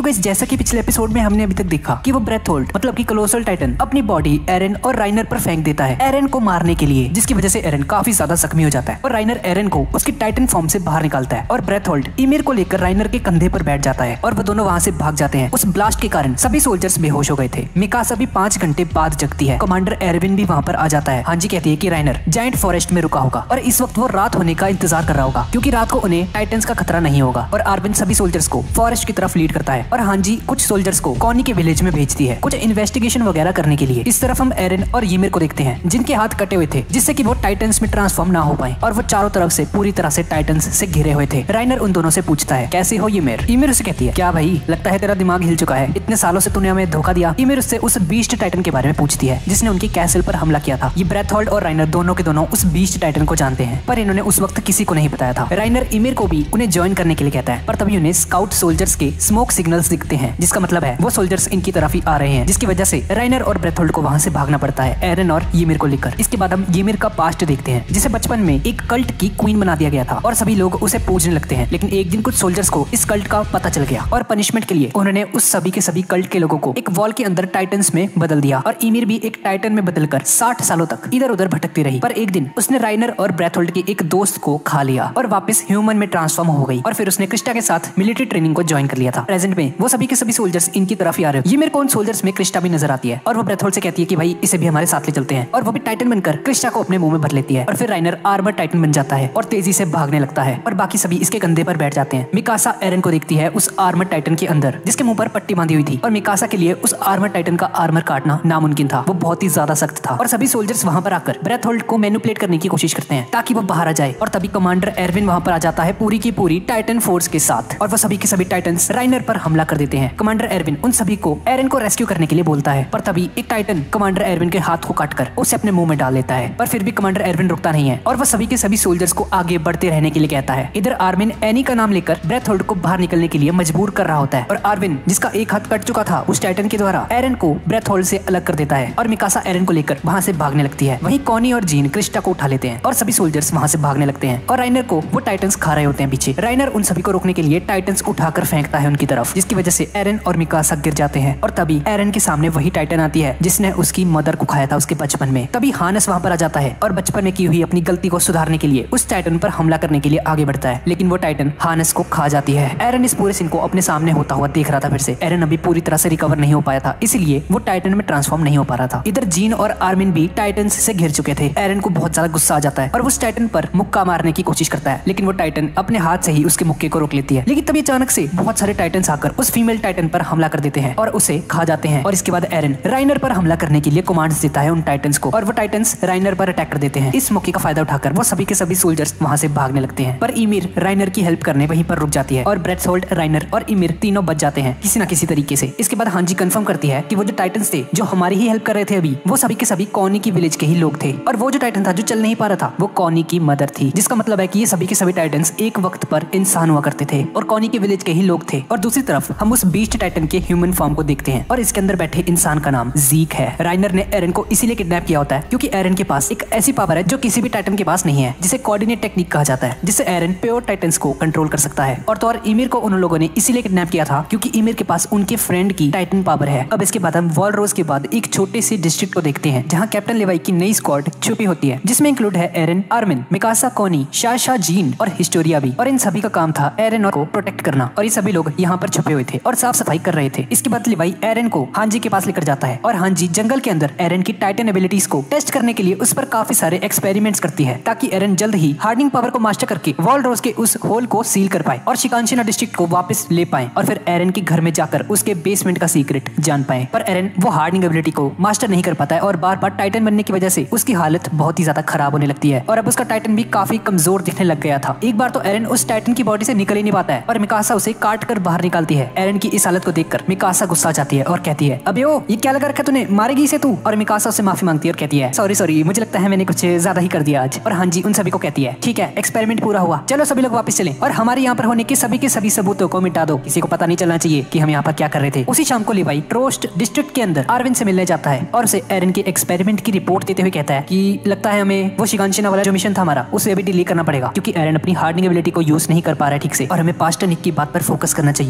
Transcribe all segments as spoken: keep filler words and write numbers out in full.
Guys जैसा कि पिछले एपिसोड में हमने अभी तक देखा कि वो ब्रेथ होल्ड मतलब कि कोलोसल टाइटन अपनी बॉडी एरन और राइनर पर फेंक देता है एरन को मारने के लिए, जिसकी वजह से एरन काफी ज्यादा जख्मी हो जाता है और राइनर एरन को उसकी टाइटन फॉर्म से बाहर निकालता है और ब्रेथ होल्ड ईमिर को लेकर राइनर के कंधे पर बैठ जाता है और वो दोनों वहाँ से भाग जाते हैं। उस ब्लास्ट के कारण सभी सोल्जर्स बेहोश हो गए थे। मिकासा भी पांच घंटे बाद जगती है। कमांडर एरविन भी वहाँ पर आ जाता है। हांजी कहती है कि राइनर जायंट फॉरेस्ट में रुका होगा और इस वक्त वो रात होने का इंतजार कर रहा होगा क्योंकि रात को उन्हें टाइटन्स का खतरा नहीं होगा। और आर्विन सभी सोल्जर्स को फॉरेस्ट की तरफ लीड करता है और हांजी कुछ सोल्जर्स को कॉनी के विलेज में भेजती है कुछ इन्वेस्टिगेशन वगैरह करने के लिए। इस तरफ हम एरन और ईमिर को देखते हैं जिनके हाथ कटे हुए थे जिससे कि वो टाइटन्स में ट्रांसफॉर्म ना हो पाए और वो चारों तरफ से पूरी तरह से टाइटन्स से घिरे हुए थे। राइनर उन दोनों से पूछता है कैसे हो ईमिर। ईमिर उसे कहती है क्या भाई लगता है तेरा दिमाग हिल चुका है, इतने सालों से तूने हमें धोखा दिया। ईमिर उससे उस बीस्ट टाइटन के बारे में पूछती है जिसने उनकी कैसल पर हमला किया था। ये ब्रेथ होल्ड और राइनर दोनों के दोनों उस बीस्ट टाइटन को जानते हैं पर इन्होंने उस वक्त किसी को नहीं बताया था। राइनर ईमिर को भी उन्हें ज्वाइन करने के लिए कहता है पर तभी उन्हें स्काउट सोल्जर्स के स्मोक सिग्नल्स दिखते हैं जिसका मतलब है वो सोल्जर्स इनकी तरफ ही आ रहे हैं, जिसकी वजह से राइनर और ब्रेथ होल्ड को वहां से भागना पड़ता है एरन और ईमिर को लेकर। इसके बाद हम ईमिर का पास्ट देखते हैं जिसे बचपन में एक कल्ट की क्वीन बना दिया गया था और सभी लोग उसे पूजने लगते हैं। लेकिन एक दिन कुछ सोल्जर्स को इस कल्ट का पता चल गया और पनिशमेंट के लिए उन्होंने उस सभी के सभी कल्ट के लोगों को एक वॉल के अंदर टाइटन्स में बदल दिया और ईमिर भी एक टाइटन में बदलकर साठ सालों तक इधर उधर भटकती रही। पर एक दिन उसने राइनर और ब्रेथ होल्ड के एक दोस्त को खा लिया और वापस ह्यूमन में ट्रांसफॉर्म हो गई और फिर उसने क्रिस्टा के साथ मिलिट्री ट्रेनिंग को ज्वाइन कर लिया था। प्रेजेंट में वो सभी के सभी सोल्जर्स इनकी तरफ ही आ रहे हैं। ईमिर को उन सोल्जर्स में क्रिस्टा भी नजर आती है और वो ब्रेथ होल्ड से कहती है कि भाई इसे भी हमारे साथ ले चलते हैं और वो भी टाइटन बनकर क्रिस्टा को अपने मुंह में भर लेती है और फिर राइनर आर्मर टाइटन बन जाता है और तेजी से भागने लगता है और बाकी सभी इसके कंधे पर बैठ जाते हैं। मिकासा एरन को देखती है उस आर्मर टाइटन के अंदर जिसके मुंह पर पट्टी बांधी हुई थी और मिकासा के लिए उस आर्मर टाइटन का आर्मर काटना नामुमकिन था, वो बहुत ही ज्यादा सख्त था और सभी सोल्जर्स वहां पर आकर ब्रेथ होल्ड को मैनिपुलेट करने की कोशिश करते हैं ताकि वो बाहर आ जाए। और तभी कमांडर एरविन वहां पर आ जाता है पूरी की पूरी टाइटन फोर्स के साथ और वो सभी के सभी टाइटन्स राइनर पर हमला कर देते हैं। कमांडर एरविन उन सभी को एरन को रेस्क्यू करने के लिए बोलता है पर तभी एक टाइटन कमांडर एरविन के हाथ को काटकर उसे अपने मुंह में डाल लेता है पर फिर भी कमांडर एरविन रुकता नहीं है और वह सभी के सभी सोल्जर्स को आगे बढ़ते रहने के लिए कहता है। इधर आर्विन एनी का नाम लेकर ब्रेथ होल्ड को बाहर निकलने के लिए मजबूर कर रहा होता है और आर्विन जिसका एक हाथ कट चुका था उस टाइटन के द्वारा एरन को ब्रेथ होल्ड से अलग कर देता है और मिकासा एरन को लेकर वहां से भागने लगती है। वहीं कॉनी और जीन क्रिस्टा को उठा लेते हैं और सभी सोल्जर्स वहां से भागने लगते हैं और राइनर को वो टाइटन्स खा रहे होते हैं पीछे। राइनर उन सभी को रोकने के लिए टाइटन्स उठाकर फेंकता है उनकी तरफ जिसकी वजह से एरन और मिकासा गिर जाते हैं और तभी एरन के सामने वही टाइटन आती है जिसने उसकी मदर को खाया था उसके बचपन में। तभी हानस वहां पर आ जाता है और बचपन में की हुई अपनी गलती को सुधारने के लिए उस टाइटन पर हमला करने के लिए आगे बढ़ता है लेकिन वो टाइटन हानस को खा जाती है। एरन इस पूरे सीन को अपने सामने होता हुआ देख रहा था। फिर से एरन अभी पूरी तरह से रिकवर नहीं हो पाया था इसलिए वो टाइटन में ट्रांसफॉर्म नहीं हो पा रहा था। इधर जीन और आर्मिन भी टाइटन से घिर चुके थे। एरन को बहुत ज्यादा गुस्सा आ जाता है और उस टाइटन पर मुक्का मारने की कोशिश करता है लेकिन वो टाइटन अपने हाथ से ही उसके मुक्के को रोक लेती है। लेकिन तभी अचानक से बहुत सारे टाइटन्स आकर उस फीमेल टाइटन पर हमला कर देते हैं और उसे खा जाते हैं और इसके बाद एरन राइनर पर हमला करने के लिए कमांड्स देता है उन टाइटन्स को और वो टाइटन्स राइनर पर अटैक कर देते हैं। इस मौके का फायदा उठाकर वो सभी के सभी सोल्जर्स वहां से भागने लगते हैं पर ईमिर राइनर की हेल्प करने वहीं पर रुक जाती है और ब्रेथ होल्ड राइनर और ईमिर तीनों बच जाते हैं किसी न किसी तरीके से। इसके बाद हांजी कंफर्म करती है कि वो जो टाइटन्स थे जो हमारी ही हेल्प कर रहे थे अभी वो सभी के सभी कॉनी की विलेज के ही लोग थे और वो जो टाइटन था जो चल नहीं पा रहा था वो कॉनी की मदर थी, जिसका मतलब है कि ये सभी के सभी टाइटन्स एक वक्त पर इंसान हुआ करते थे और कॉनी के विलेज के ही लोग थे। और दूसरी तरफ हम उस बीस्ट टाइटन के ह्यूमन फॉर्म को देखते हैं और इसके अंदर बैठे इंसान का नाम जीक है। राइनर ने एरन को इसीलिए किडनैप किया होता है क्योंकि एरन के पास एक ऐसी पावर है जो किसी भी टाइटन के पास नहीं है जिसे कोऑर्डिनेट टेक्निक कहा जाता है जिससे एरन प्योर टाइटन्स को कंट्रोल कर सकता है। और तो और ईमिर को उन लोगों ने इसीलिए किडनैप किया था क्योंकि ईमिर के पास उनके फ्रेंड की टाइटन पावर है। अब इसके बाद हम वॉलरोज के बाद एक छोटे से डिस्ट्रिक्ट को देखते हैं जहाँ कैप्टन लेवाई की नई स्क्वाड छुपी होती है जिसमें इंक्लूड है Eren, Armin, Mikasa, Connie, Sasha, Jean और हिस्टोरिया भी। और इन सभी का काम था एरन को प्रोटेक्ट करना और ये सभी लोग यहाँ पर छुपे हुए थे और साफ सफाई कर रहे थे। इसके बाद लेवाई एरन को हांजी के पास लेकर जाता है और हांजी जंगल के अंदर एरन की टाइटन एबिलिटीज को टेस्ट करने के लिए उस पर काफी सारे एक्सपेरिमेंट्स करती है ताकि एरन जल्द ही हार्डनिंग पावर को मास्टर करके वॉलरोज के उस होल को सील कर पाए और शिकांशिना डिस्ट्रिक्ट को वापस ले पाए और फिर एरन के घर में जाकर उसके बेसमेंट का सीक्रेट जान पाए। पर एरन वो हार्डनिंग एबिलिटी को मास्टर नहीं कर पाता है और बार बार टाइटन बनने की वजह से उसकी हालत बहुत ही ज्यादा खराब होने लगती है और अब उसका टाइटन भी काफी कमजोर दिखने लग गया था। एक बार तो एरन उस टाइटन की बॉडी से निकल ही नहीं पाता है और मिकासा उसे काट कर बाहर निकालती है। एरन की इस हालत को देखकर मिकासा गुस्सा जाती है और कहती है अबे ओ ये क्या लगा रखा तूने, मारेगी इसे तू। और मिकासा उससे माफी मांगती है और कहती है सॉरी सॉरी मुझे लगता है मैंने कुछ ज्यादा ही कर दिया आज। और हांजी उन सभी को कहती है ठीक है एक्सपेरिमेंट पूरा हुआ, चलो सभी लोग वापस चलें और हमारे यहाँ पर होने के सभी के सभी सबूतों को मिटा दो, किसी को पता नहीं चलना चाहिए कि हम यहाँ पर क्या कर रहे थे। उसी शाम को लेवाई ट्रोस्ट डिस्ट्रिक्ट के अंदर आर्विन से मिलने जाता है और उसे एरन के एक्सपेरिमेंट की रिपोर्ट देते हुए कहता है कि लगता है हमें वो शिकांशिना वाला जो मिशन था हमारा उसे अभी डिलीट करना पड़ेगा क्योंकि एरन अपनी हार्डनिंग एबिलिटी को यूज नहीं कर पा रहा है ठीक से और हमें पास्टर निक की बात पर फोकस करना चाहिए कि ये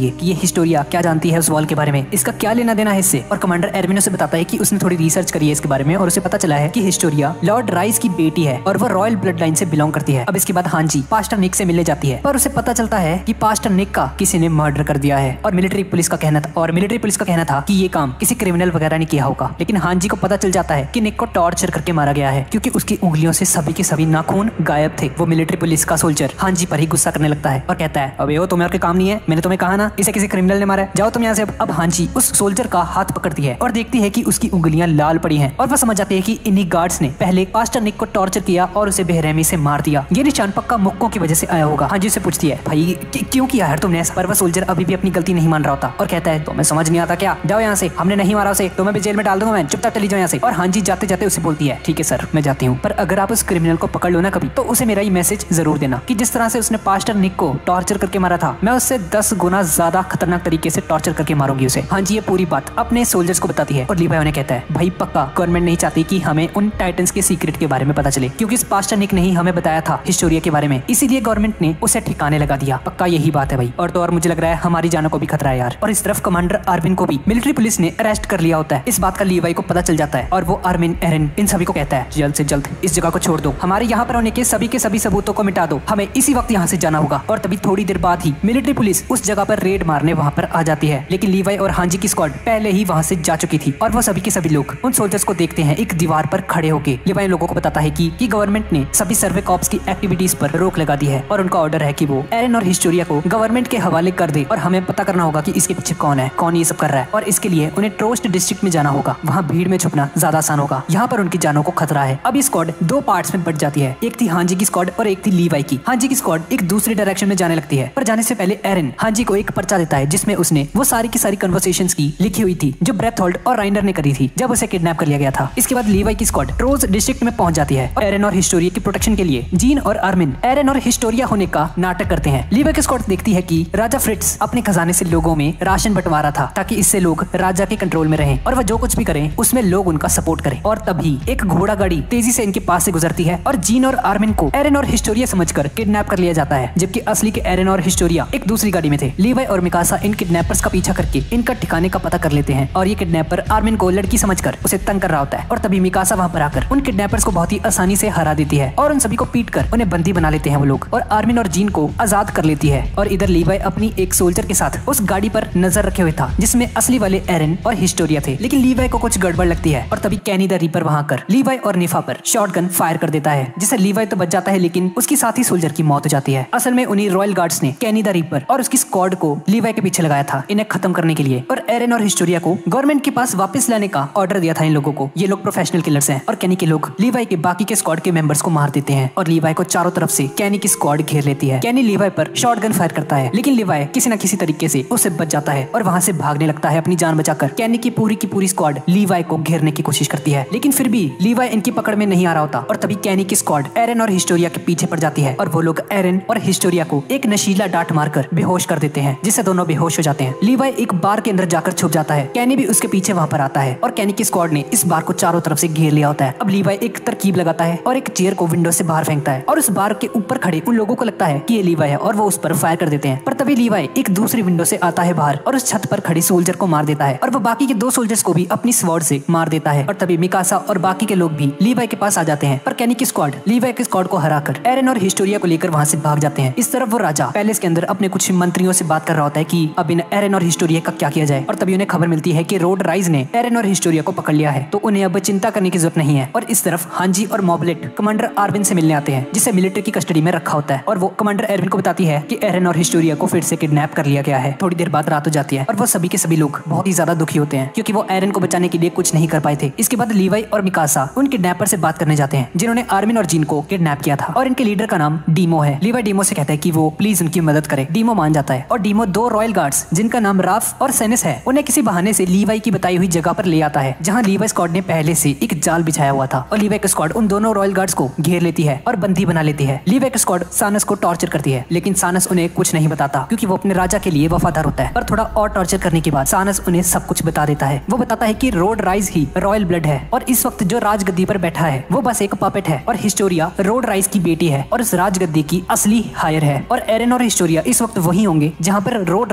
हिस्टोरिया क्या जानती है उस वॉल के बारे में, इसका क्या लेना देना है इससे। और कमांडर एरविन उसे बताता है कि उसने थोड़ी रिसर्च करी है इसके बारे में और उसे पता चला है कि हिस्टोरिया लॉर्ड राइज की बेटी है और वो रॉयल ब्लड लाइन से बिलोंग करती है। अब इसके बाद हांजी पास्टर निक से मिलने जाती है, पर उसे पता चलता है कि पास्टर निक का किसी ने मर्डर कर दिया है और मिलिट्री पुलिस का कहना था और मिलिट्री पुलिस का कहना था कि ये काम किसी क्रिमिनल वगैरह ने किया होगा। लेकिन हांजी को पता चल जाता है कि निक को टॉर्चर करके मारा गया है क्योंकि उसकी उंगलियों से सभी के सभी नाखून गायब थे। वो मिलिट्री पुलिस का सोल्जर हांजी पर ही गुस्सा करने लगता है और कहता है, अबे वो तुम्हारे काम नहीं है, मैंने तुम्हें कहा ना इसे किसी क्रिमिनल ने मारा है, जाओ तुम यहाँ से। अब हांजी उस सोल्जर का हाथ पकड़ती है और देखती है कि उसकी उंगलियां लाल पड़ी हैं और वह समझ जाती है कि इन्हीं गार्ड्स ने पहले पास्टर निक को टॉर्चर किया और उसे बेरहमी से मार दिया। ये निशान पक्का मुक्कों की वजह से आया होगा। हांजी से पूछती है, भाई क्यों किया है तुमने ऐसा? पर वह सोल्जर अभी भी अपनी गलती नहीं मान रहा होता और कहता है, तो मैं समझ नहीं आता क्या, जाओ यहाँ से, हमने नहीं मारा उसे, तो मैं भी जेल में डाल दूंगा, मैं चुपचाप चली जाओ यहाँ से। और हांजी जाते जाते उसे बोलती है, ठीक है सर मैं जाती हूँ, पर अगर आप उस क्रिमिनल को पकड़ लो ना कभी तो उसे मेरा ये मैसेज जरूर देना कि जिस तरह से उसने पास्टर निक को टॉर्चर करके मारा था मैं उससे दस गुना ज्यादा खतरनाक तरीके से टॉर्चर करके मारूंगी उसे। हांजी ये पूरी बात अपने सोल्जर्स को बताती है और लीवाई उन्हें कहता है, भाई पक्का गवर्नमेंट नहीं चाहती कि हमें उन टाइटन्स के सीक्रेट के बारे में पता चले क्योंकि इस पास्टर निक ने ही हमें बताया था हिस्टोरिया के बारे में, इसीलिए गवर्नमेंट ने उसे ठिकाने लगा दिया। पक्का यही बात है भाई। और तो और मुझे लग रहा है हमारी जानों को भी खतरा है यार। और इस तरफ कमांडर आर्मिन को भी मिलिट्री पुलिस ने अरेस्ट कर लिया होता है। इस बात का लीवाई को पता चल जाता है और वो आर्मिन, एरन इन सभी को कहता है, जल्द से जल्द इस जगह को छोड़ दो, हमारे यहाँ पर होने के सभी के सभी सबूतों को मिटा दो, हमें इसी वक्त यहाँ से जाना होगा। और तभी थोड़ी देर बाद ही मिलिट्री पुलिस उस जगह पर रेड मारने वहाँ पर आ जाती है। लेकिन लीवाई और हांजी की स्क्वाड पहले ही वहाँ से जा चुकी थी और वो सभी के सभी लोग उन सोल्जर्स को देखते हैं एक दीवार पर खड़े होके। लीवाई लोगों को बताता है कि, कि गवर्नमेंट ने सभी सर्वे कॉप्स की एक्टिविटीज पर रोक लगा दी है और उनका ऑर्डर है कि वो एरन और हिस्टोरिया को गवर्नमेंट के हवाले कर दे और हमें पता करना होगा कि इसके पीछे कौन है, कौन ये सब कर रहा है। और इसके लिए उन्हें ट्रोस्ट डिस्ट्रिक्ट में जाना होगा, वहाँ भीड़ में छुपना ज्यादा आसान होगा, यहाँ पर उनकी जानों को खतरा है। अब ये स्क्वाड दो पार्ट्स में बट जाती है, एक थी हांजी की स्क्वाड और एक थी लीवाई की। हांजी की स्क्वाड एक दूसरी डायरेक्शन में जाने लगती है, पर जाने से पहले एरन हांजी को एक पर्चा देता है जिसमें उसने वो सारी की सारी कन्वर्सेशंस की लिखी हुई थी जो ब्रेथहोल्ड और राइनर ने करी थी जब उसे किडनैप कर लिया गया था। इसके बाद लीवाई की स्क्वाड ट्रोज डिस्ट्रिक्ट में पहुंच जाती है और एरन और हिस्टोरिया की प्रोटेक्शन के लिए जीन और आर्मिन एरन और हिस्टोरिया होने का नाटक करते हैं। लीवाई की स्क्वाड देखती है कि राजा फ्रिट्स अपने खजाने से लोगों में राशन बंटवा रहा था ताकि इससे लोग राजा के कंट्रोल में रहें और वह जो कुछ भी करें उसमें लोग उनका सपोर्ट करें। और तभी एक घोड़ा गाड़ी तेजी से इनके पास से गुजरती है और जीन और आर्मिन को एरन और हिस्टोरिया समझकर किडनैप कर लिया जाता है, जबकि असली के एरन और हिस्टोरिया एक दूसरी गाड़ी में थे। लीवाई और मिकासा इन किडनैपर्स का पीछा करके इनका ठिकाने का पता कर लेते हैं और ये किडनैपर आर्मिन को लड़की समझकर उसे तंग कर रहा होता है। और तभी मिकासा वहाँ पर आकर उन किडनैपर्स को बहुत ही आसानी से हरा देती है और उन सभी को पीट कर उन्हें बंदी बना लेते हैं वो लोग और आर्मिन और जीन को आजाद कर लेती है। और इधर लीवाई अपनी एक सोल्जर के साथ उस गाड़ी पर नजर रखे हुए था जिसमें असली वाले एरन और हिस्टोरिया थे। लेकिन लीवाई को कुछ गड़बड़ लगती है और तभी कैनी द रीपर वहाँ कर लीवाई और निफा पर शॉटगन फायर कर देता है, जिससे लीवाई तो बच जाता है लेकिन उसकी साथी सोल्जर की मौत हो जाती है। असल में उन्हीं रॉयल गार्ड्स ने कैनी द रीपर और उसकी स्क्वाड को लीवाई के पीछे लगाया था इन्हें खत्म करने के लिए और एरन और हिस्टोरिया को गवर्नमेंट के पास वापस लाने का ऑर्डर दिया था इन लोगों को। ये लोग प्रोफेशनल किलर्स हैं और कैनी के लोग लीवाई के बाकी के स्क्वाड के मेंबर्स को मार देते हैं और लीवाई को चारों तरफ से कैनी की स्क्वाड घेर लेती है। कैनी लीवाई पर शॉटगन फायर करता है लेकिन लीवाई किसी न किसी तरीके से उससे बच जाता है और वहाँ से भागने लगता है अपनी जान बचाकर। कैनी की पूरी की पूरी स्क्वाड लीवाई को घेरने की कोशिश करती है लेकिन फिर भी लीवाई इनकी पकड़ में नहीं आ रहा होता और तभी कैनी की स्क्वाड एरन और हिस्टोरिया के पीछे पड़ जाती है और वो लोग एरन और हिस्टोरिया को एक नशीला डांट मारकर बेहोश कर देते हैं जिससे दोनों बेहोश हो जाते हैं। लीवाई एक बार के अंदर जाकर छुप जाता है, कैनी भी उसके पीछे वहाँ पर आता है और कैनी की स्क्वाड ने इस बार को चारों तरफ से घेर लिया होता है। अब लीवाई एक तरकीब लगाता है और एक चेयर को विंडो से बाहर फेंकता है और उस बार के ऊपर खड़े उन लोगों को लगता है कि ये लीवाई है और वो उस पर फायर कर देते हैं। पर तभी लीवाई एक दूसरी विंडो से आता है बाहर और उस छत पर खड़े सोल्जर को मार देता है और वो बाकी के दो सोल्जर्स को भी अपनी स्वॉर्ड से मार देता है। और तभी मिकासा और बाकी के लोग भी लीवाई के पास आ जाते हैं पर कैनी की स्क्वाड लीवाई के स्क्वाड को हराकर एरन और हिस्टोरिया को लेकर वहाँ से भाग जाते हैं। इस तरफ वो राजा पैलेस के अंदर अपने कुछ मंत्रियों से बात कर रहा होता है कि अब इन एरन और हिस्टोरिया का क्या किया जाए और तभी उन्हें खबर मिलती है कि रोड राइज ने एरन और हिस्टोरिया को पकड़ लिया है तो उन्हें अब चिंता करने की जरूरत नहीं है। और इस तरफ हांजी और मॉबलेट कमांडर आर्विन से मिलने आते हैं जिसे मिलिट्री की कस्टडी में रखा होता है और वो कमांडर आर्विन को बताती है कि एरन और हिस्टोरिया को फिर से किडनैप कर लिया गया है। थोड़ी देर बाद रात हो जाती है और वो सभी के सभी लोग बहुत ही ज्यादा दुखी होते हैं क्योंकि वो एरन को बचाने के लिए कुछ नहीं कर पाए थे। इसके बाद लीवाई और मिकासा उन किडनैपर से बात करने जाते हैं जिन्होंने आर्मिन और जीन को किडनैप किया था और इनके लीडर का नाम डीमो है। लीवाई डीमो से कहता है कि वो प्लीज उनकी मदद करे। डीमो मान जाता है और डीमो दो रॉयल गार्ड्स जिनका नाम राफ और सेनिस है उन्हें किसी बहाने से लीवाई की बताई हुई जगह पर ले आता है जहां लीवाई स्क्वाड ने पहले से एक जाल बिछाया हुआ था और लीवाई की स्क्वाड उन दोनों रॉयल गार्ड्स को घेर लेती है और बंदी बना लेती है। लीवाई की स्क्वाड सानस को टॉर्चर करती है लेकिन सानस उन्हें कुछ नहीं बताता क्योंकि वो अपने राजा के लिए वफादार होता है। पर थोड़ा और टॉर्चर करने के बाद सानस उन्हें सब कुछ बता देता है। वो बताता है कि रोड राइज ही रॉयल ब्लड है और इस वक्त जो राजगद्दी पर बैठा है वो बस एक पपेट है और हिस्टोरिया रोड राइज की बेटी है और इस राजगद्दी की असली हायर है और एरन और हिस्टोरिया इस वक्त वही होंगे जहाँ पर रोड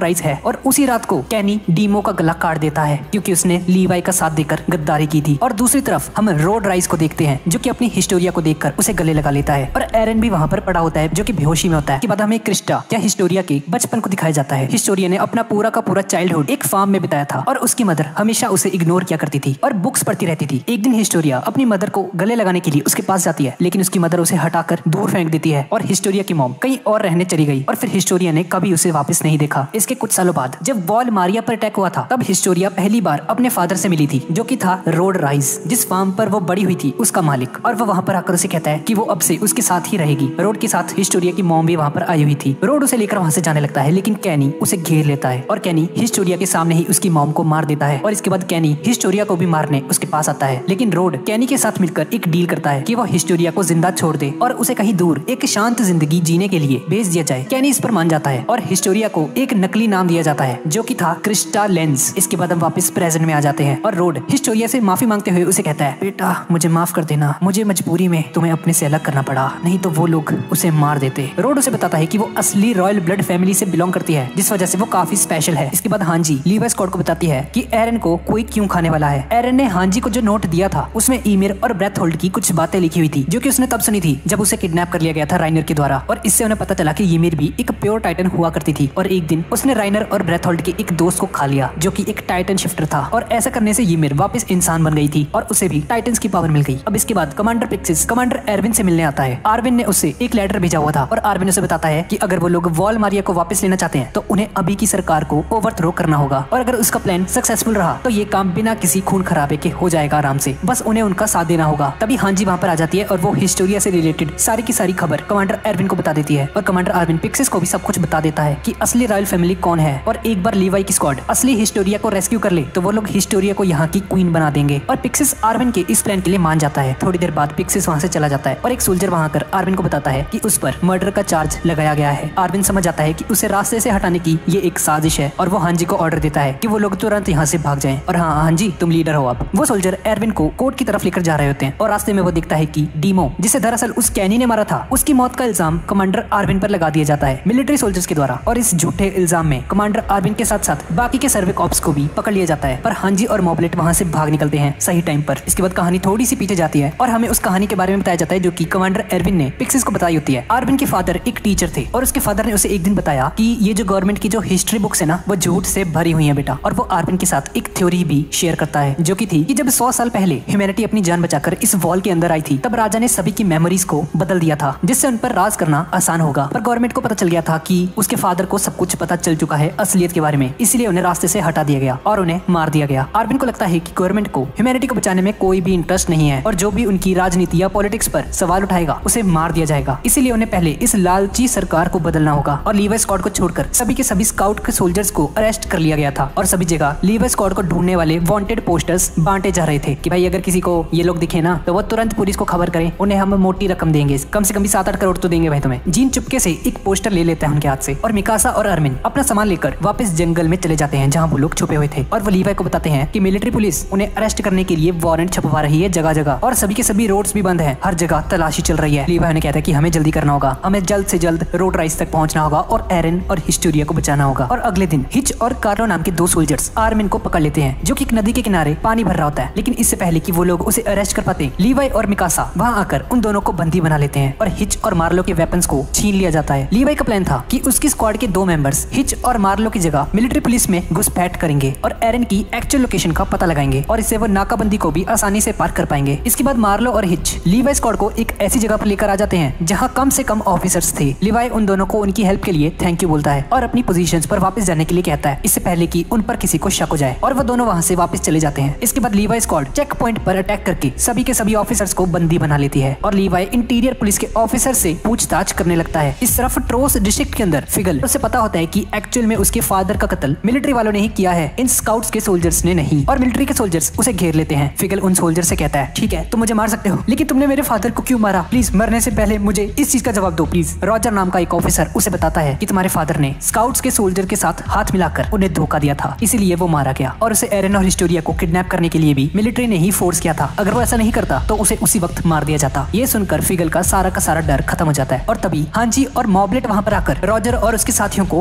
राइस है और उसी रात को कैनी डीमो का गला काट देता है क्योंकि उसने लीवाई का साथ देकर गद्दारी की थी। और दूसरी तरफ हम रोड राइस को देखते हैं जो कि अपनी हिस्टोरिया को देखकर उसे गले लगा लेता है और एरन भी वहाँ पर पड़ा होता है जो कि बेहोशी में होता है। के बाद हमें क्रिस्टा या हिस्टोरिया के बचपन को दिखाया जाता है। हिस्टोरिया ने अपना पूरा का पूरा चाइल्डहुड एक फार्म में बिताया था और उसकी मदर हमेशा उसे इग्नोर किया करती थी और बुक्स पढ़ती रहती थी। एक दिन हिस्टोरिया अपनी मदर को गले लगाने के लिए उसके पास जाती है लेकिन उसकी मदर उसे हटाकर दूर फेंक देती है और हिस्टोरिया की मॉम कहीं और रहने चली गई और फिर हिस्टोरिया ने कभी उसे वापस नहीं देखा। इसके कुछ सालों बाद जब वॉल मारिया पर अटैक हुआ था तब हिस्टोरिया पहली बार अपने फादर से मिली थी जो कि था रोड राइस, जिस फार्म पर वो बड़ी हुई थी उसका मालिक। और वो वहाँ पर आकर उसे कहता है कि वो अब से उसके साथ ही रहेगी। रोड के साथ हिस्टोरिया की मॉम भी वहाँ पर आई हुई थी। रोड उसे लेकर वहाँ से जाने लगता है लेकिन कैनी उसे घेर लेता है और कैनी हिस्टोरिया के सामने ही उसकी मॉम को मार देता है और इसके बाद कैनी हिस्टोरिया को भी मारने उसके पास आता है। लेकिन रोड कैनी के साथ मिलकर एक डील करता है कि वो हिस्टोरिया को जिंदा छोड़ दे और उसे कहीं दूर एक शांत जिंदगी जीने के लिए भेज दिया जाए। कैनी इस पर मान जाता है और हिस्टोरिया को एक नकली नाम दिया जाता है जो कि था क्रिस्टा लेंस। इसके बाद हम वापस प्रेजेंट में आ जाते हैं और रोड हिस्टोरिया से माफी मांगते हुए उसे कहता है, बेटा मुझे माफ कर देना, मुझे मजबूरी में तुम्हें अपने से अलग करना पड़ा, नहीं तो वो लोग उसे मार देते। रोड उसे बताता है कि वो असली रॉयल ब्लड फैमिली से बिलोंग करती है जिस वजह से वो काफी स्पेशल है। इसके बाद हांजी लीवी स्कॉट को बताती है कि एरन को कोई क्यों खाने वाला है। एरन ने हांजी को जो नोट दिया था उसमें ईमिर और ब्रेथहोल्ड की कुछ बातें लिखी हुई थी जो कि उसने तब सुनी थी जब उसे किडनैप कर लिया गया था राइनर के द्वारा और इससे उन्हें पता चला कि ईमिर भी एक प्योर टाइटन हुआ करती थी और एक दिन उसने राइनर और ब्रेथहोल्ड के एक दोस्त को खा लिया जो कि एक टाइटन शिफ्टर था और ऐसा करने से ईमिर वापस इंसान बन गई थी और उसे भी टाइटन्स की पावर मिल गई। अब इसके बाद कमांडर पिक्सिस कमांडर एरविन से मिलने आता है। आर्विन ने उसे एक लेटर भेजा हुआ था और आर्विन उसे बताता है कि अगर वो लोग वॉल मारिया को वापस लेना चाहते हैं तो उन्हें अभी की सरकार को ओवरथ्रो करना होगा और अगर उसका प्लान सक्सेसफुल रहा तो ये काम बिना किसी खून खराबे के हो जाएगा आराम से, बस उन्हें उनका साथ देना होगा। तभी हांजी वहाँ पर आ जाती है और वो हिस्टोरिया से रिलेटेड सारी की सारी खबर कमांडर एरविन को बता देती है और कमांडर आर्विन पिक्सिस को भी सब कुछ बता देता है कि असली रॉयल फैमिली कौन है और एक बार लीवाई की स्क्वाड असली हिस्टोरिया को रेस्क्यू कर ले तो वो लोग हिस्टोरिया को यहाँ की क्वीन बना देंगे और पिक्सिस आर्विन के इस प्लान के लिए मान जाता है। थोड़ी देर बाद पिक्सिस वहाँ से चला जाता है और एक सोल्जर वहाँ कर आर्विन को बताता है कि उस पर मर्डर का चार्ज लगाया गया है। आर्विन समझ जाता है कि उसे रास्ते से हटाने की ये एक साजिश है और वो हांजी को ऑर्डर देता है कि वो लोग तुरंत यहाँ से भाग जाएं और हाँ हांजी तुम लीडर हो। अब वो सोल्जर एरविन को कोर्ट की तरफ लेकर जा रहे होते हैं और रास्ते में वो दिखता है कि डीमो जिसे दरअसल उस कैनी ने मारा था उसकी मौत का इल्जाम कमांडर आर्विन पर लगा दिया जाता है मिलिट्री सोल्जर्स के द्वारा और इस झूठे इल्जाम में कमांडर आर्विन के साथ साथ बाकी के सर्वे कॉप्स को भी पकड़ लिया जाता है पर हांजी और मॉबलेट वहाँ से भाग निकलते हैं सही टाइम पर। इसके बाद कहानी थोड़ी सी पीछे जाती है और हमें उस कहानी के बारे में बताया जाता है जो कि कमांडर एरविन ने पिक्सिस को बताई होती है। आर्विन के फादर एक टीचर थे और उसके फादर ने उसे एक दिन बताया कि ये जो गवर्नमेंट की जो हिस्ट्री बुक्स है ना वो झूठ से भरी हुई है बेटा। और वो आर्विन के साथ एक थ्योरी भी शेयर करता है जो कि थी कि जब सौ साल पहले ह्यूमैनिटी अपनी जान बचाकर इस वॉल के अंदर आई थी तब राजा ने सभी की मेमोरीज को बदल दिया था जिससे उन पर राज करना आसान होगा। पर गवर्नमेंट को पता चल गया था कि उसके फादर को सब कुछ पता चल चुका है असलियत के बारे में, इसलिए उन्हें रास्ते से हटा दिया गया और उन्हें मार दिया गया। आर्विन को लगता है कि गवर्नमेंट को ह्यूमैनिटी को बचाने में कोई भी इंटरेस्ट नहीं है और जो भी उनकी राजनीति या पॉलिटिक्स पर सवाल उठाएगा उसे मार दिया जाएगा, इसीलिए उन्हें पहले इस लालची सरकार को बदलना होगा। और लीवी स्क्वाड को छोड़कर सभी के सभी स्काउट के सोल्जर्स को अरेस्ट कर लिया गया था और सभी जगह लीवी स्क्वाड को ढूंढने वाले वांटेड पोस्टर्स बांटे जा रहे थे कि भाई अगर किसी को ये लोग दिखे ना तो वो तुरंत पुलिस को खबर करें, उन्हें हम मोटी रकम देंगे, कम से कम भी सात आठ करोड़ तो देंगे भाई तुम्हें। जीन चुपके से एक पोस्टर ले लेता है उनके हाथ से और मिकासा और अरमिन अपना सामान लेकर वापस जंगल में चले जाते हैं जहाँ वो लोग छुपे हुए थे और वो लीवी को बताते हैं कि मिलिट्री पुलिस उन्हें अरेस्ट करने के लिए वारंट छपवा रही है जगह जगह और सभी के सभी रोड्स भी बंद है, हर जगह तलाशी चल रही है। लीवी ने कहता है कि हमें जल्दी करना होगा, हमें जल्द से जल्द रोड राइस तक पहुंचना होगा और एरन और हिस्टोरिया को बचाना होगा। और अगले दिन हिच और कार्लो नाम के दो सोल्जर्स आर्मिन को पकड़ लेते हैं जो कि एक नदी के किनारे पानी भर रहा होता है, लेकिन इससे पहले कि वो लोग उसे अरेस्ट कर पाते लीवी और मिकासा वहाँ आकर उन दोनों को बंदी बना लेते हैं और हिच और मार्लो के वेपन्स को छीन लिया जाता है। लीवी का प्लान था कि उसकी स्क्वाड के दो मेंबर्स हिच और मार्लो की जगह मिलिट्री पुलिस में घुसपैठ करेंगे और एरन की एक्चुअल लोकेशन का पता लगाएंगे और इससे वो नाकाबंदी को भी आसानी से पार कर पाएंगे। इसके बाद मार्लो और हिच लीवी स्क्वाड को एक ऐसी जगह पर लेकर आ जाते हैं जहाँ कम से कम ऑफिसर्स थे। लीवी उन दोनों को उनकी हेल्प के लिए थैंक यू बोलता है और अपनी पोजीशंस पर वापस जाने के लिए कहता है इससे पहले कि उन पर किसी को शक हो जाए और वो दोनों वहाँ से वापस चले जाते हैं। इसके बाद लीवी स्क्वाड चेक पॉइंट पर अटैक करके सभी के सभी ऑफिसर्स को बंदी बना लेती है और लीवी इंटीरियर पुलिस के ऑफिसर से पूछताछ करने लगता है। इस तरफ ट्रोस डिस्ट्रिक्ट के अंदर फिगल उसे पता होता है कि एक्चुअल में उसके फादर का कत्ल मिलिट्री वालों ने ही किया है, इन स्काउट्स के सोल्जर्स ने नहीं। और मिलिट्री के सोल्जर्स उसे घेर लेते हैं। फिगल उन सोल्जर से कहता है ठीक है तुम मुझे मार सकते हो लेकिन तुमने मेरे फादर को क्यों मारा, प्लीज मरने से पहले मुझे इस चीज का जवाब दो प्लीज। रॉजर नाम का एक ऑफिसर उसे बताता है कि तुम्हारे फादर ने स्काउट्स के सोल्जर के साथ हाथ मिलाकर उन्हें धोखा दिया था, इसीलिए वो मारा गया और उसे एरन और हिस्टोरिया को किडनैप करने के लिए भी मिलिट्री ने ही फोर्स किया था। अगर वो ऐसा नहीं करता तो उसे उसी वक्त मार दिया जाता। ये सुनकर फिगल का सारा का सारा डर खत्म हो जाता है और तभी हांजी और मॉबलेट वहाँ पर आकर रॉजर और उसके साथियों को पीट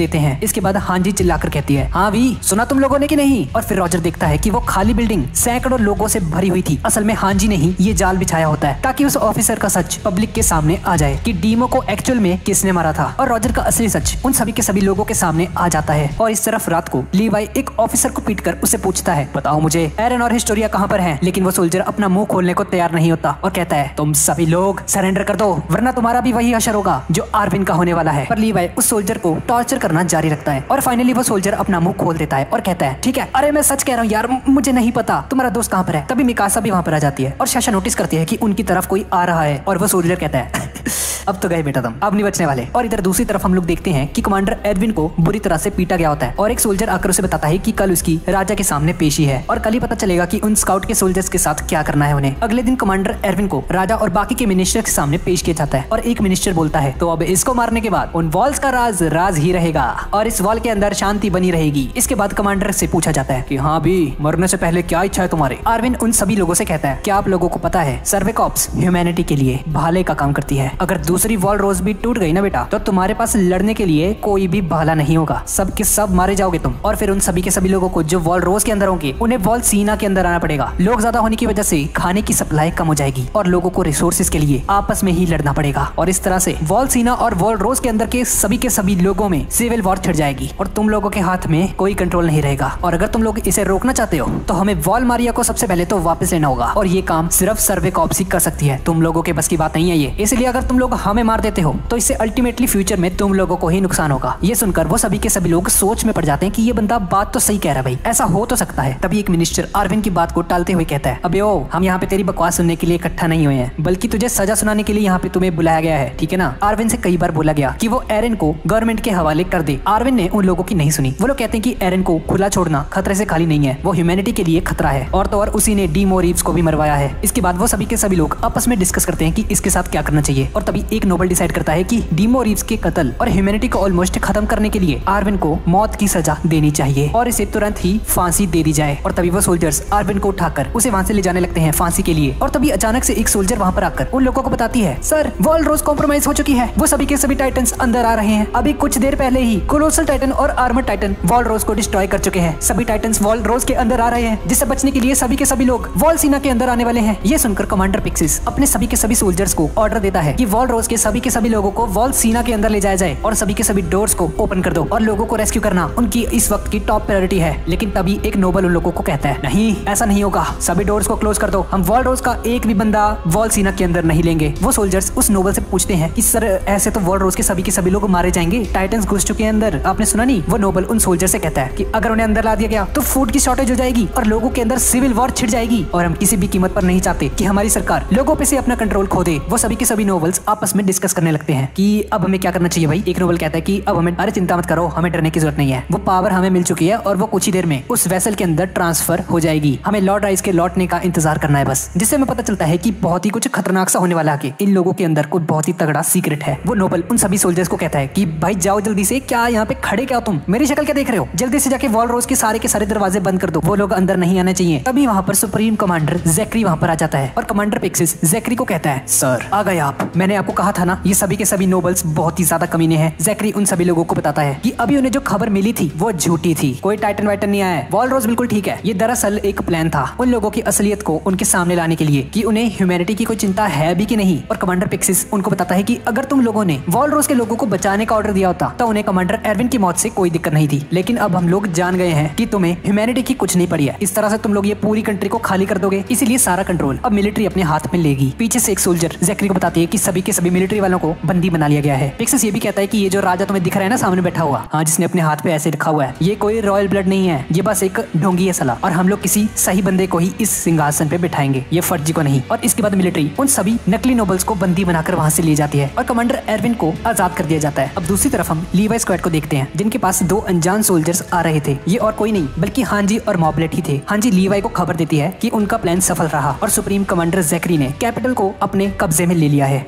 देते हैं। इसके बाद हांजी चिल्लाकर कहती है, हाँ वी, सुना तुम लोगों ने कि नहीं? और फिर रॉजर देखता है कि वो खाली बिल्डिंग सैकड़ों लोगों से भरी हुई थी। असल में हांजी ने ही ये जाल बिछाया होता है ताकि उस ऑफिसर का सच पब्लिक के सामने आ जाए कि डीमो को एक्चुअल में किसने मारा था। और रॉजर का असली सच उन सभी के सभी लोगों के सामने आ जाता है। और इस तरफ रात को लीवाई एक ऑफिसर को पीटकर उसे पूछता है, बताओ मुझे एरन और हिस्टोरिया कहाँ पर हैं? लेकिन वो सोल्जर अपना मुंह खोलने को तैयार नहीं होता और कहता है, तुम सभी लोग सरेंडर कर दो वरना तुम्हारा भी वही हशर होगा जो आर्विन का होने वाला है। पर लीवाई उस सोल्जर को टॉर्चर करना जारी रखता है और फाइनली वो सोल्जर अपना मुंह खोल देता है और कहता है, ठीक है, अरे मैं सच कह रहा हूँ यार, मुझे नहीं पता तुम्हारा दोस्त कहाँ पर है। तभी मिकासा भी वहाँ पर आ जाती है और शाशा नोटिस करती है कि उनकी तरफ कोई आ रहा है और वो सोल्जर कहता है, अब तो गए बेटा तुम, अब नहीं बचने वाले। और इधर दूसरी तरफ हम लोग देखते हैं कि कमांडर एडविन को बुरी तरह से पीटा गया होता है और एक सोल्जर आकर उसे बताता है कि कल उसकी राजा के सामने पेशी है और कल ही पता चलेगा कि उन स्काउट के सोल्जर्स के साथ क्या करना है उन्हें। अगले दिन कमांडर एडविन को राजा और बाकी के मिनिस्टर के सामने पेश किया जाता है और एक मिनिस्टर बोलता है, तो अब इसको मारने के बाद उन वॉल्स का राज राज ही रहेगा और इस वॉल के अंदर शांति बनी रहेगी। इसके बाद कमांडर से पूछा जाता है कि हाँ भी, मरने से पहले क्या इच्छा है तुम्हारी? आर्विन उन सभी लोगों से कहता है, क्या आप लोगों को पता है सर्वे कॉप्स ह्यूमैनिटी के लिए भाले का काम करती है। अगर दूसरी वॉल रोज भी टूट गई ना बेटा, तो तुम्हारे पास लड़ने के लिए कोई भी भाला नहीं होगा, सब के सब मारे जाओगे तुम। और फिर उन सभी के सभी लोगों को जो वॉल रोज के अंदर होंगे उन्हें वॉल सीना के अंदर आना पड़ेगा। लोग ज्यादा होने की वजह से खाने की सप्लाई कम हो जाएगी और लोगों को रिसोर्सेज के लिए आपस में ही लड़ना पड़ेगा और इस तरह से वॉल सीना और वॉल रोज के अंदर के सभी के सभी लोगों में सिविल वॉर छिड़ जाएगी और तुम लोगों के हाथ में कोई कंट्रोल नहीं रहेगा। और अगर तुम लोग इसे रोकना चाहते हो तो हमें वॉल मारिया को सबसे पहले तो वापस लेना होगा और ये काम सिर्फ सर्वे कॉप्स ही कर सकती है। तुम लोगों के बस की बात नहीं है ये, इसलिए अगर तुम लोग हमें मार देते हो तो इससे अल्टीमेटली फ्यूचर में तुम लोगों को ही नुकसान होगा। ये सुनकर वो सभी के सभी लोग सोच में पड़ जाते हैं कि ये बंदा बात तो सही कह रहा है भाई, ऐसा हो तो सकता है। तभी एक मिनिस्टर आर्विन की बात को टालते हुए कहता है, अबे ओ, हम यहाँ पे तेरी बकवास सुनने के लिए इकट्ठा नहीं हुए हैं, बल्कि तुझे सजा सुनाने के लिए यहाँ पे तुम्हें बुलाया गया है, ठीक है ना? आर्विन से कई बार बोला गया कि वो एरन को गवर्नमेंट के हवाले कर दे। आर्विन ने उन लोगों की नहीं सुनी। वो लोग कहते हैं कि एरन को खुला छोड़ना खतरे से खाली नहीं है, वो ह्यूमैनिटी के लिए खतरा है और तो और उसी ने डीमो रीव्स को भी मरवाया है। इसके बाद वो सभी के सभी लोग आपस में डिस्कस करते हैं कि इसके साथ क्या करना चाहिए और तभी एक नोबल डिसाइड करता है कि डीमो रीव्स के कत्ल और ह्यूमैनिटी को ऑलमोस्ट खत्म करने के लिए आर्विन को मौत की सजा देनी चाहिए और इसे तुरंत ही फांसी दे दी जाए। और तभी वो सोल्जर्स आर्विन को उठाकर उसे वहां से ले जाने लगते हैं फांसी के लिए। और तभी अचानक से एक सोल्जर वहां पर आकर उन लोगों को बताती है, सर वॉल रोज कॉम्प्रोमाइज हो चुकी है, वो सभी के सभी टाइटन्स अंदर आ रहे हैं। अभी कुछ देर पहले ही कोलोसल टाइटन और आर्मर टाइटन वॉल रोज को डिस्ट्रॉय कर चुके हैं। सभी टाइटन्स वॉल रोज के अंदर आ रहे हैं, जिससे बचने के लिए सभी के सभी लोग वॉल सीना के अंदर आने वाले हैं। ये सुनकर कमांडर पिक्सिस अपने सभी के सभी सोल्जर्स को ऑर्डर देता है कि वॉल रोज के सभी के सभी लोगों को वॉल सीना के अंदर ले जाया जाए और सभी के सभी डोर्स को ओपन कर दो और लोगों को रेस्क्यू करना उनकी इस वक्त की टॉप प्रायोरिटी है। लेकिन तभी एक नोबल उन लोगों को कहता है, नहीं ऐसा नहीं होगा, सभी डोर्स को क्लोज कर दो, हम वॉल रोज का एक भी बंदा वॉल सीना के अंदर नहीं लेंगे। वो सोल्जर्स उस नोबल से पूछते हैं कि सर ऐसे तो वॉल रोज के सभी के सभी लोग मारे जाएंगे, टाइटन्स घुस चुके हैं अंदर, आपने सुना नहीं? वो नोबल उन सोल्जर से कहता है कि अगर उन्हें अंदर ला दिया गया तो फूड की शॉर्टेज हो जाएगी और लोगों के अंदर सिविल वॉर छिड़ जाएगी और हम किसी भी कीमत पर नहीं चाहते कि हमारी सरकार लोगों पे से अपना कंट्रोल खो दे। वो सभी के सभी नोबल्स आपस में डिस्कस करने लगते हैं कि अब हमें क्या करना चाहिए भाई। एक नोबल कहता है कि अब हमें, अरे चिंता मत करो, हमें डरने की जरूरत नहीं है, वो पावर हमें मिल चुकी है और वो कुछ ही देर में उस वेसल के अंदर ट्रांसफर हो जाएगी, हमें लॉर्ड राइस के लौटने का इंतजार करना है बस। जिससे हमें पता चलता है कि बहुत ही कुछ खतरनाक सा होने वाला है, इन लोगों के अंदर कोई बहुत ही तगड़ा सीक्रेट है। वो नोबल उन सभी सोल्जर्स को कहता है कि भाई जाओ जल्दी से, क्या यहाँ पे खड़े क्या तुम, मेरी शक्ल क्या देख रहे हो, जल्दी से जाके वॉल रोज के सारे के सारे दरवाजे बंद कर दो, वो लोग अंदर नहीं आने चाहिए। तभी वहाँ पर सुप्रीम कमांडर जैक्री वहाँ पर आ जाता है और कमांडर पिक्सिस जैक्री को कहता है, सर आ गए आप, मैंने आपको कहा था ना ये सभी के सभी नोबल्स बहुत ही ज्यादा कमीने हैं। जैक्री उन सभी लोगों को बताता है कि अभी उन्हें जो खबर मिली थी वो झूठी थी, कोई टाइटन वाइटन नहीं आया है, वॉल रोज बिल्कुल ठीक है। ये दरअसल एक प्लान था उन लोगों की असलियत को उनके सामने लाने के लिए कि उन्हें ह्यूमैनिटी की कोई चिंता है भी कि नहीं। और कमांडर पिक्सिस उनको बताता है कि अगर तुम लोगों ने वॉल रोज के लोगों को बचाने का ऑर्डर दिया होता तो उन्हें कमांडर एरविन की मौत से कोई दिक्कत नहीं थी, लेकिन अब हम लोग जान गए हैं कि तुम्हें ह्यूमैनिटी की कुछ नहीं पड़ी है, इस तरह से तुम लोग ये पूरी कंट्री को खाली कर दोगे, इसीलिए सारा कंट्रोल अब मिलिट्री अपने हाथ में लेगी। पीछे से एक सोल्जर जैक्री को बताती है कि सभी के सभी मिलिट्री वालों को बंदी बना लिया गया है। पिक्सिस ये भी कहता है कि ये जो राजा तुम्हें दिख रहा है ना सामने बैठा हुआ, हाँ जिसने अपने हाथ पे ऐसे रखा हुआ है, ये कोई रॉयल ब्लड नहीं है, ये बस एक ढोंगी है साला, और हम लोग किसी सही बंदे को ही इस सिंहासन पे बिठाएंगे, ये फर्जी को नहीं। और इसके बाद मिलिट्री उन सभी नकली नोबल्स को बंदी बनाकर वहाँ से ले जाती है और कमांडर एरविन को आजाद कर दिया जाता है। अब दूसरी तरफ हम लीवाई स्क्वाड को देखते हैं जिनके पास दो अनजान सोल्जर्स आ रहे थे। ये और कोई नहीं बल्कि हांजी और मॉबलेट ही थे। हांजी लीवाई को खबर देती है कि उनका प्लान सफल रहा और सुप्रीम कमांडर जैक्री ने कैपिटल को अपने कब्जे में ले लिया है और उस नकली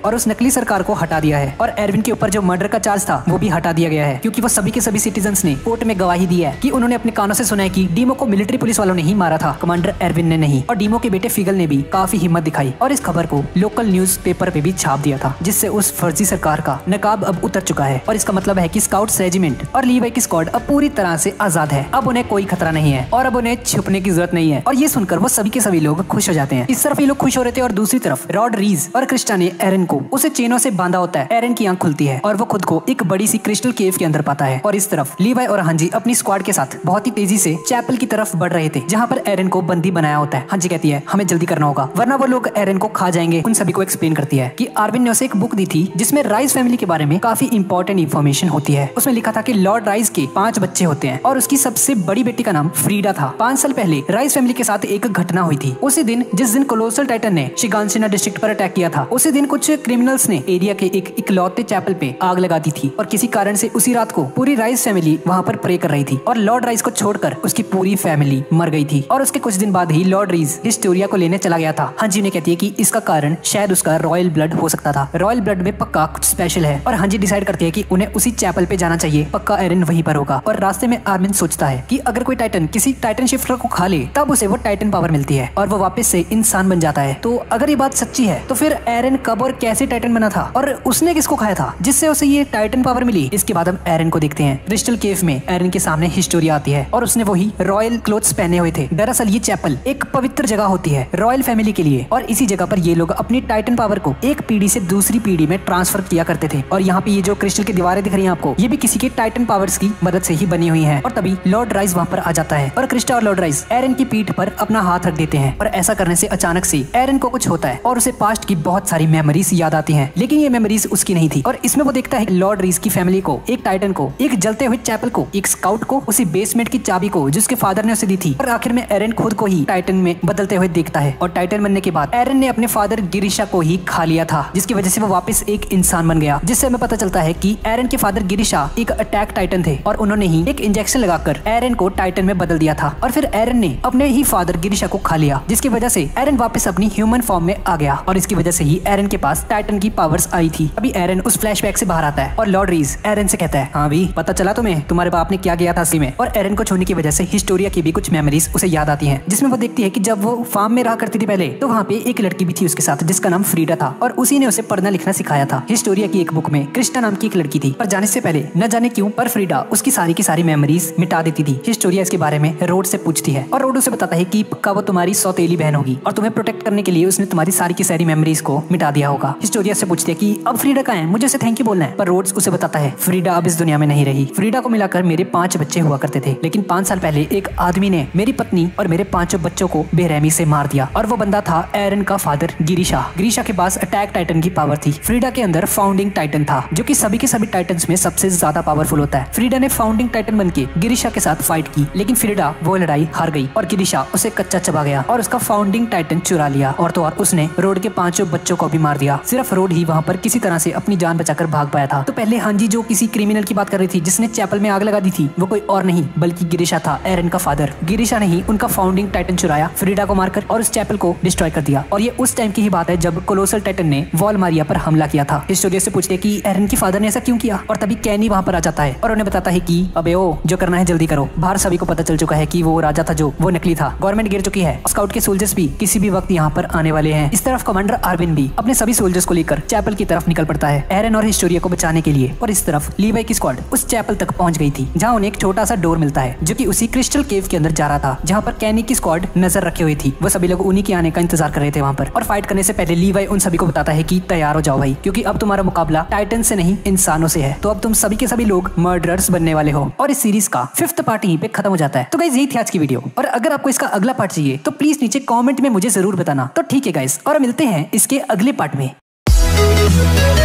टोटली सरकार को हटा दिया है और एरविन के ऊपर जो मर्डर का चार्ज था वो भी हटा दिया गया है, क्योंकि वो सभी के सभी सिटीजन्स ने कोर्ट में गवाही दी है कि उन्होंने अपने कानों से सुना है कि डीमो को मिलिट्री पुलिस वालों ने ही मारा था, कमांडर एरविन ने नहीं। और डीमो के बेटे फिगल ने भी काफी हिम्मत दिखाई और इस खबर को लोकल न्यूज पेपर पे भी छाप दिया था, जिससे उस फर्जी सरकार का नकाब अब उतर चुका है। और इसका मतलब है कि स्काउट्स रेजिमेंट और लीवाई की स्क्वाड अब पूरी तरह से आजाद है। अब उन्हें कोई खतरा नहीं है और अब उन्हें छुपने की जरूरत नहीं है। और ये सुनकर वो सभी के सभी लोग खुश हो जाते हैं। इस तरफ ये लोग खुश हो रहे थे और दूसरी तरफ रॉड रीज और क्रिस्टा ने एरन को उसे चेनों से बांधा होता है। एरन की आंख खुलती है और वो खुद को एक बड़ी सी क्रिस्टल केव के अंदर पाता है। और इस तरफ लीवाई और हांजी अपनी स्क्वाड के साथ बहुत ही तेजी से चैपल की तरफ बढ़ रहे थे, जहाँ पर एरन को बंदी बनाया होता है। हांजी कहती है हमें जल्दी करना होगा वरना वो लोग एरन को खा जाएंगे। उन सभी को एक्सप्लेन करती है कि आर्विन ने उसे एक बुक दी थी जिसमें राइस फैमिली के बारे में काफी इंपॉर्टेंट इन्फॉर्मेशन होती है। उसमें लिखा था कि लॉर्ड राइस के पांच बच्चे होते हैं और उसकी सबसे बड़ी बेटी का नाम फ्रीडा था। पांच साल पहले राइस फैमिली के साथ एक घटना हुई थी। उसी दिन जिस दिन कोलोसल टाइटन ने शिगानसेना डिस्ट्रिक्ट पर अटैक किया था, उसी दिन कुछ क्रिमिनल्स ने एरिया के एक इकलौते चैपल पे आग लगा दी थी और किसी कारण से उसी रात को पूरी राइस फैमिली वहाँ पर प्रे कर रही थी और लॉर्ड राइस को छोड़कर उसकी पूरी फैमिली मर गई थी। और उसके कुछ दिन बाद ही लॉर्ड राइस हिस्टोरिया को लेने चला गया था। हांजी ने कहती है कि इसका कारण शायद उसका रॉयल ब्लड हो सकता था। रॉयल ब्लड में पक्का कुछ स्पेशल है और हांजी डिसाइड करती है कि उन्हें उसी चैपल पे जाना चाहिए, पक्का एरन वहीं पर होगा। और रास्ते में आर्मिन सोचता है कि अगर कोई टाइटन किसी टाइटन शिफ्टर को खा ले तब उसे वो टाइटन पावर मिलती है और वो वापस से इंसान बन जाता है। तो अगर ये बात सच्ची है तो फिर एरन कब और कैसे टाइटन बना था और उसने किसको खाया था जिससे उसे ये टाइटन पावर मिली। इसके बाद हम एरन को देखते हैं। क्रिस्टल केव में एरन के सामने हिस्टोरिया आती है और उसने वही रॉयल क्लोथ्स पहने हुए थे। दरअसल ये चैपल एक पवित्र जगह होती है रॉयल फैमिली के लिए और इसी जगह पर ये लोग अपनी टाइटन पावर को एक पीढ़ी से दूसरी पीढ़ी में ट्रांसफर किया करते थे। और यहाँ पे ये जो क्रिस्टल की दीवारें दिख रही हैं आपको, ये भी किसी के टाइटन पावर्स की मदद से ही बनी हुई है। और तभी लॉर्ड राइस वहाँ पर आ जाता है और क्रिस्टा और लॉर्ड राइस एरन की पीठ पर अपना हाथ रख देते हैं। और ऐसा करने से अचानक से एरन को कुछ होता है और उसे पास्ट की बहुत सारी मेमोरीज याद आती हैं, लेकिन ये मेमोरीज उसकी नहीं थी। और इसमें वो देखता है लॉर्ड राइस की फैमिली को, एक टाइटन को, एक जलते हुए चैपल को, एक स्काउट को, उसी बेसमेंट की चाबी को जिसके फादर ने उसे दी थी। और आखिर में एरन खुद को ही टाइटन में बदलते हुए देखता है। और टाइटन बनने के बाद एरन ने अपने फादर गिरिशा को ही खा लिया था, जिसकी वजह से वो वापस एक इंसान बन गया। जिससे हमें पता चलता है कि एरन के फादर गिरिशा एक अटैक टाइटन थे और उन्होंने ही एक इंजेक्शन लगाकर एरन को टाइटन में बदल दिया था। और फिर एरन ने अपने ही फादर गिरिशा को खा लिया, जिसकी वजह से एरन वापस अपनी ह्यूमन फॉर्म में आ गया और इसकी वजह से ही एरन के पास टाइटन की पावर्स आई थी। अभी एरन उस फ्लैशबैक से बाहर आता है और लॉर्ड रीज एरन से कहता है हाँ भी पता चला तुम्हें तुम्हारे बाप ने क्या किया था असली में। और एरन को छोड़ने की वजह से हिस्टोरिया की भी कुछ मेमोरीज उसे याद आती हैं, जिसमें वो देखती है कि जब वो फार्म में रहा करती थी पहले तो वहाँ पे एक लड़की भी थी उसके साथ जिसका नाम फ्रीडा था और उसी ने उसे पढ़ना लिखना सिखाया था। हिस्टोरिया की एक बुक में क्रिस्टा नाम की एक लड़की थी, पर जाने से पहले न जाने क्यों पर फ्रीडा उसकी सारी की सारी मेमोरीज मिटा देती थी। हिस्टोरिया इसके बारे में रोड से पूछती है और रोड उसे बताता है कि पक्का वो तुम्हारी सौतेली बहन होगी और तुम्हें प्रोटेक्ट करने के लिए उसने तुम्हारी सारी की सारी मेमोरीज को मिटा दिया होगा। हिस्टोरिया से पूछती है कि अब फ्रीडा कहाँ है, मुझे उसे थैंक यू बोलना है। पर रोड्स उसे बताता है फ्रीडा अब इस दुनिया में नहीं रही। फ्रीडा को मिलाकर मेरे पांच बच्चे हुआ करते थे, लेकिन पांच साल पहले एक आदमी ने मेरी पत्नी और मेरे पांचों बच्चों को बेरहमी से मार दिया और वो बंदा था एरन का फादर गिरिशा। गिरिशा के पास अटैक टाइटन की पावर थी। फ्रीडा के अंदर फाउंडिंग टाइटन था जो कि सभी के सभी टाइटन्स में सबसे ज्यादा पावरफुल होता है। फ्रीडा ने फाउंडिंग टाइटन बनके गिरिशा के साथ फाइट की, लेकिन फ्रीडा वो लड़ाई हार गई और गिरिशा उसे कच्चा चबा गया और उसका फाउंडिंग टाइटन चुरा लिया। और तो और उसने रोड के पांचों बच्चों को भी मार दिया। सिर्फ रोड ही वहाँ पर किसी तरह से अपनी जान बचाकर भाग पाया था। तो पहले हांजी जो किसी क्रिमिनल की बात कर रही थी जिसने चैपल में आग लगा दी थी, वो कोई और नहीं बल्कि गिरिशा था, एरन का फादर। गिरिशा ने ही उनका फाउंडिंग टाइटन चुराया, फ्रीडा को मारकर और उस चैपल को डिस्ट्रॉय कर दिया। और ये उस टाइम की ही बात है जब कोलोसल टाइटन ने वॉलमारिया पर हमला किया था। हिस्टोरिया से पूछते कि एरन के फादर ने ऐसा क्यों किया, और तभी कैनी वहाँ पर आ जाता है और उन्हें बताता है कि अबे ओ जो करना है जल्दी करो, बाहर सभी को पता चल चुका है कि वो राजा था जो वो नकली था, गवर्नमेंट गिर चुकी है, स्काउट के सोल्जर्स भी किसी भी वक्त यहाँ पर आने वाले हैं। इस तरफ कमांडर आर्विन भी अपने सभी सोल्जर्स को लेकर चैपल की तरफ निकल पड़ता है एरन और हिस्टोरिया को बचाने के लिए। और इस तरफ लीवाई की स्क्वाड उस चैपल तक पहुंच गई थी जहाँ उन्हें एक छोटा सा डोर मिलता है जो कि उसी क्रिस्टल केव के अंदर जा रहा था, जहाँ पर कैनी की स्क्वाड नजर रखी हुई थी। वो सभी लोग उन्हीं के आने का इंतजार कर रहे थे वहाँ पर। और फाइट करने से पहले लीवाई उन सभी को बताता है कि तैयार हो जाओ भाई, क्योंकि अब तुम्हारा मुकाबला टाइटन से नहीं इंसानों से है। तो अब तुम सभी के सभी लोग मर्डरर्स बनने वाले हो। और इस सीरीज का फिफ्थ पार्ट यहीं पे खत्म हो जाता है। तो गाइस यही थी आज की वीडियो, और अगर आपको इसका अगला पार्ट चाहिए तो प्लीज नीचे कमेंट में मुझे जरूर बताना। तो ठीक है गाइस, और मिलते हैं इसके अगले पार्ट में।